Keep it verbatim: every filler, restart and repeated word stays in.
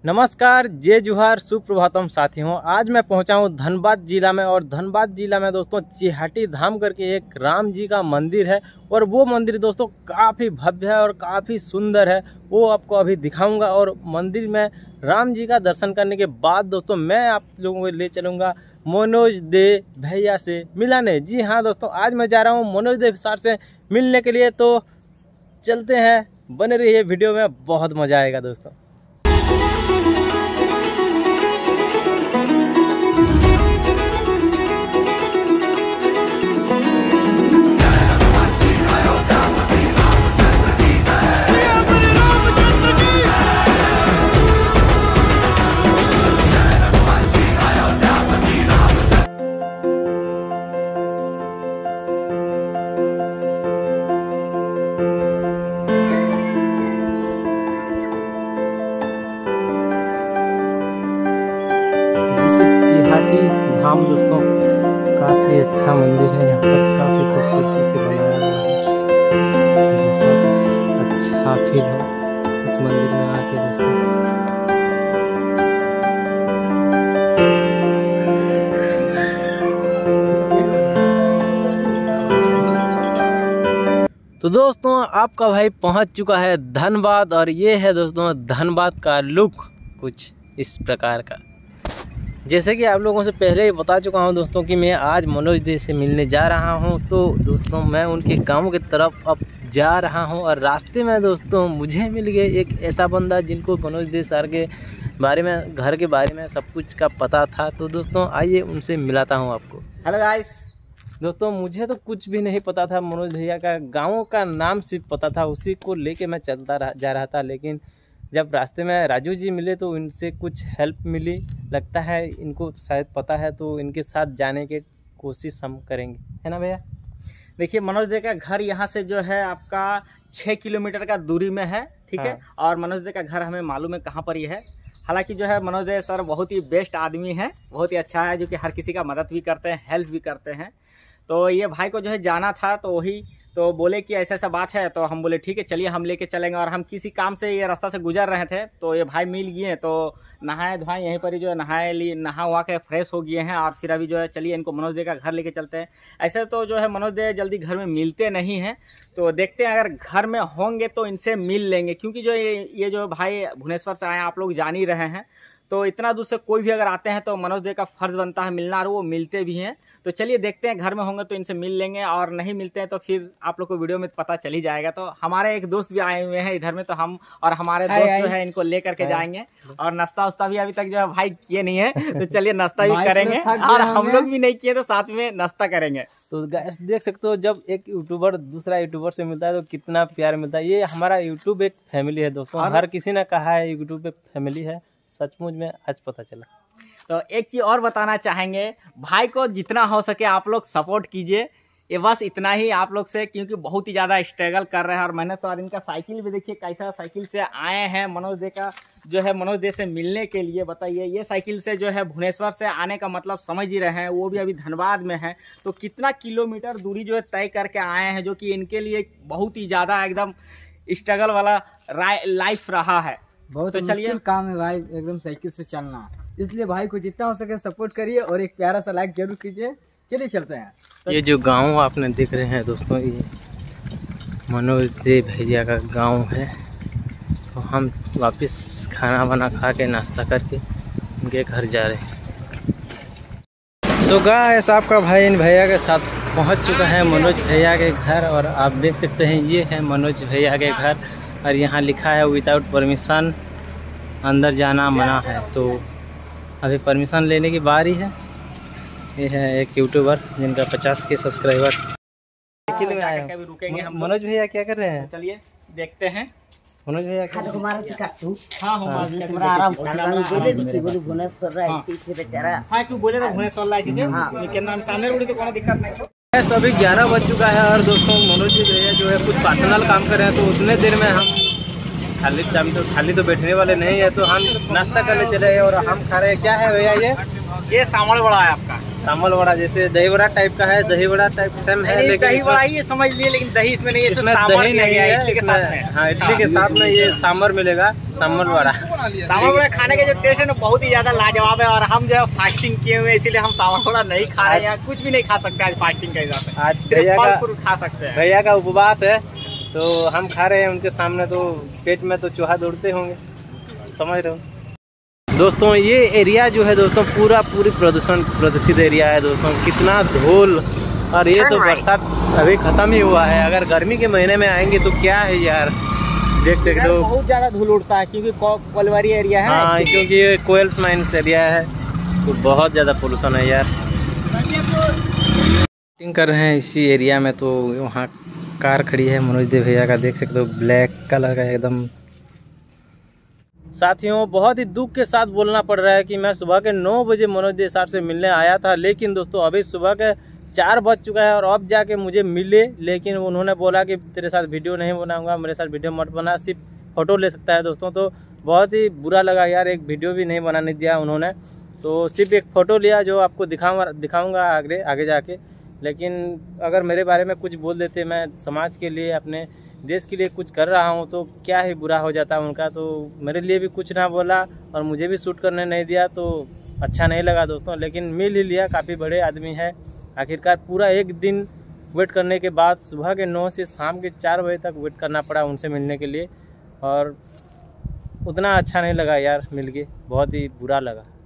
नमस्कार, जय जुहार, सुप्रभातम साथियों। आज मैं पहुंचा हूं धनबाद जिला में और धनबाद जिला में दोस्तों चिहाटी धाम करके एक राम जी का मंदिर है और वो मंदिर दोस्तों काफ़ी भव्य है और काफ़ी सुंदर है। वो आपको अभी दिखाऊंगा और मंदिर में राम जी का दर्शन करने के बाद दोस्तों मैं आप लोगों को ले चलूँगा मनोज दे भैया से मिलाने। जी हाँ दोस्तों, आज मैं जा रहा हूँ मनोज दे सर से मिलने के लिए, तो चलते हैं, बने रहिए वीडियो में, बहुत मज़ा आएगा दोस्तों। चिहाटी धाम दोस्तों काफ़ी अच्छा मंदिर है। यहाँ पर काफ़ी खूबसूरती से बनाया हुआ है, बहुत अच्छा फील हो इस मंदिर में आके दोस्तों। तो दोस्तों आपका भाई पहुंच चुका है धनबाद और ये है दोस्तों धनबाद का लुक कुछ इस प्रकार का। जैसे कि आप लोगों से पहले ही बता चुका हूं दोस्तों कि मैं आज मनोज दे से मिलने जा रहा हूं। तो दोस्तों मैं उनके गांव की तरफ अब जा रहा हूं और रास्ते में दोस्तों मुझे मिल गए एक ऐसा बंदा जिनको मनोज दे सर के बारे में, घर के बारे में सब कुछ का पता था। तो दोस्तों आइए उनसे मिलाता हूँ आपको। हेलो गाइस, दोस्तों मुझे तो कुछ भी नहीं पता था, मनोज भैया का गाँव का नाम सिर्फ पता था, उसी को लेके मैं चलता रहा जा रहा था। लेकिन जब रास्ते में राजू जी मिले तो इनसे कुछ हेल्प मिली, लगता है इनको शायद पता है, तो इनके साथ जाने की कोशिश हम करेंगे, है ना भैया। देखिए मनोज दे का घर यहाँ से जो है आपका छः किलोमीटर का दूरी में है, ठीक है। और मनोज दे का घर हमें मालूम है कहाँ पर ये है। हालांकि जो है मनोज दे सर बहुत ही बेस्ट आदमी है, बहुत ही अच्छा है, जो कि हर किसी का मदद भी करते हैं, हेल्प भी करते हैं। तो ये भाई को जो है जाना था, तो वही तो बोले कि ऐसा ऐसा बात है, तो हम बोले ठीक है चलिए हम लेके चलेंगे। और हम किसी काम से ये रास्ता से गुजर रहे थे, तो ये भाई मिल गए, तो नहाए धोए यहीं पर ही जो है नहाए ली नहा हुआ के फ्रेश हो गए हैं। और फिर अभी जो है चलिए इनको मनोज दे का घर लेके चलते हैं। ऐसे तो जो है मनोज दे जल्दी घर में मिलते नहीं हैं, तो देखते हैं अगर घर में होंगे तो इनसे मिल लेंगे। क्योंकि जो ये ये जो भाई भुवनेश्वर से आए आप लोग जान ही रहे हैं, तो इतना दूर से कोई भी अगर आते हैं तो मनोज दे का फर्ज बनता है मिलना, और वो मिलते भी हैं। तो चलिए देखते हैं, घर में होंगे तो इनसे मिल लेंगे, और नहीं मिलते हैं तो फिर आप लोग को वीडियो में पता चल ही जाएगा। तो हमारे एक दोस्त भी आए हुए हैं इधर में, तो हम और हमारे दोस्त जो है इनको लेकर के जाएंगे। और नाश्ता उस्ता भी अभी तक जो है भाई किए नहीं है, तो चलिए नाश्ता भी करेंगे, और हम लोग भी नहीं किए तो साथ में नाश्ता करेंगे। तो गाइस देख सकते हो, जब एक यूट्यूबर दूसरा यूट्यूबर से मिलता है तो कितना प्यार मिलता है। ये हमारा यूट्यूब एक फैमिली है दोस्तों, हर किसी ने कहा है यूट्यूब एक फैमिली है, सचमुच में आज पता चला। तो एक चीज़ और बताना चाहेंगे, भाई को जितना हो सके आप लोग सपोर्ट कीजिए, ये बस इतना ही आप लोग से, क्योंकि बहुत ही ज़्यादा स्ट्रगल कर रहे हैं। और मैंने तो और इनका साइकिल भी देखिए कैसा साइकिल से आए हैं मनोज दे का जो है मनोज दे से मिलने के लिए। बताइए ये साइकिल से जो है भुवनेश्वर से आने का मतलब समझ ही रहे हैं, वो भी अभी धनबाद में है, तो कितना किलोमीटर दूरी जो है तय करके आए हैं, जो कि इनके लिए बहुत ही ज़्यादा एकदम स्ट्रगल वाला लाइफ रहा है। बहुत तो मुश्किल काम है भाई एकदम साइकिल से चलना, इसलिए भाई को जितना हो सके सपोर्ट करिए और एक प्यारा सा लाइक जरूर कीजिए। चलिए चलते हैं। तो ये जो गांव आपने देख रहे हैं दोस्तों, ये मनोज दे भैया का गांव है। तो हम वापस खाना वाना खा के नाश्ता करके उनके घर जा रहे हैं। सो गाइस आपका भाई इन भैया के साथ पहुंच चुका है मनोज भैया के घर, और आप देख सकते हैं ये है मनोज भैया के घर। और यहाँ लिखा है विदाउट परमिशन अंदर जाना मना है, तो अभी परमिशन लेने की बारी है। ये है एक यूट्यूबर जिनका पचास के सब्सक्राइबर। साइकिल में आए हैं मनोज भैया, क्या कर रहे हैं? चलिए देखते हैं मनोज भैया क्या अभी ग्यारह बज चुका है और दोस्तों मनोज जी भैया जो है कुछ पर्सनल काम कर रहे हैं, तो उतने देर में हम खाली तो खाली तो बैठने वाले नहीं है, तो हम नाश्ता करने चले और हम खा रहे हैं। क्या है भैया ये? ये सामड़ बड़ा है आपका। सामल वड़ा जैसे दही वड़ा टाइप का है, दही वड़ा टाइप सेम है, लेकिन दही वड़ा ही समझ लिए, लेकिन दही इसमें नहीं है, इसमें दही नहीं है, इडली के साथ में। हाँ, इडली के साथ में ये सांभर मिलेगा, सांभर वड़ा। सांभर वड़ा खाने का जो टेस्ट है ना बहुत ही ज्यादा लाजवाब है। और हम जो है फास्टिंग किए हुए इसीलिए हम सांभर वड़ा नहीं खा रहे हैं, कुछ भी नहीं खा सकते आज फास्टिंग के हिसाब से। आज भैया का खा सकते हैं, भैया का उपवास है तो हम खा रहे हैं उनके सामने, तो पेट में तो चूहा दौड़ते होंगे, समझ रहे हो दोस्तों। ये एरिया जो है दोस्तों पूरा पूरी प्रदूषण प्रदूषित एरिया है दोस्तों, कितना धूल। और ये तो बरसात अभी खत्म ही हुआ है, अगर गर्मी के महीने में आएंगे तो क्या है यार, देख सकते हो बहुत ज्यादा धूल उड़ता है क्योंकि कोलवारी एरिया है। हाँ, क्योंकि ये कोयल्स माइंस एरिया है तो बहुत ज़्यादा पोल्यूशन है यार। शूटिंग कर रहे हैं इसी एरिया में, तो वहाँ कार खड़ी है मनोज देव भैया का, देख सकते हो ब्लैक कलर का एकदम। साथियों, बहुत ही दुख के साथ बोलना पड़ रहा है कि मैं सुबह के नौ बजे मनोज देव सर से मिलने आया था, लेकिन दोस्तों अभी सुबह के चार बज चुका है और अब जाके मुझे मिले, लेकिन उन्होंने बोला कि तेरे साथ वीडियो नहीं बनाऊंगा, मेरे साथ वीडियो मत बना, सिर्फ फ़ोटो ले सकता है दोस्तों। तो बहुत ही बुरा लगा यार, एक वीडियो भी नहीं बनाने दिया उन्होंने, तो सिर्फ एक फ़ोटो लिया जो आपको दिखाऊंगा दिखाऊंगा आगे आगे जाके। लेकिन अगर मेरे बारे में कुछ बोल देते, मैं समाज के लिए अपने देश के लिए कुछ कर रहा हूं, तो क्या ही बुरा हो जाता उनका। तो मेरे लिए भी कुछ ना बोला और मुझे भी शूट करने नहीं दिया, तो अच्छा नहीं लगा दोस्तों। लेकिन मिल ही लिया, काफ़ी बड़े आदमी है। आखिरकार पूरा एक दिन वेट करने के बाद सुबह के नौ से शाम के चार बजे तक वेट करना पड़ा उनसे मिलने के लिए, और उतना अच्छा नहीं लगा यार, मिल के बहुत ही बुरा लगा।